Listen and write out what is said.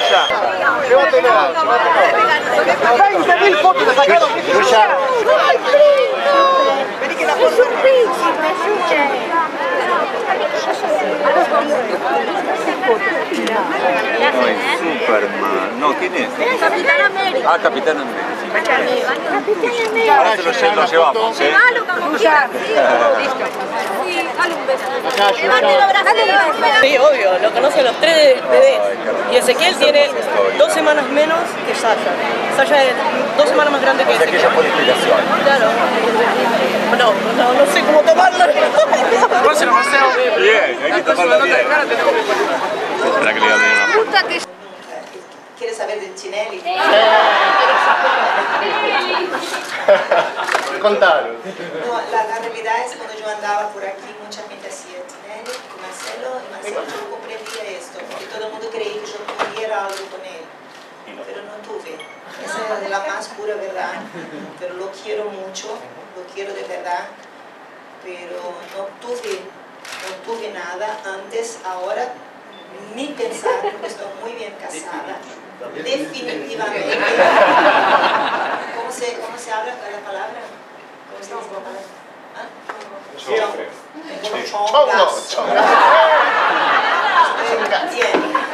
Yuya. Llévatelo, llévatelo. 20.000 fotos le sacaron. Yuya. Vení que la foto. Es un príncipe, Yuya. Superman. No, ¿quién es? Capitán América. Ah, Capitán América. Ahora se lo llevamos, ¿eh? Sí, obvio, lo conocen los tres bebés. Y Ezequiel tiene 2 semanas menos que Sasha. Sasha es 2 semanas más grande que O sea que Ezequiel. ella fue la explicación. Claro. No sé cómo tomarlo. Bien, hay que tomarla bien. Espera que le voy a abrir una puerta. ¿Quieres saber de Chinelli? Contalo. No, la realidad es cuando yo andaba por aquí, mucha gente hacía Chinelli, Marcelo, y Marcelo no comprendía esto, porque todo el mundo creía que yo tuviera algo con él, pero no tuve. Esa es la más pura verdad, pero lo quiero mucho, lo quiero de verdad, pero no tuve nada antes, ahora, ni pensar, porque estoy muy bien casada. Definitivamente. ¿Cómo se habla la palabra? ¿Cómo se dice la palabra? ¿Ah? Chongazo. Bien.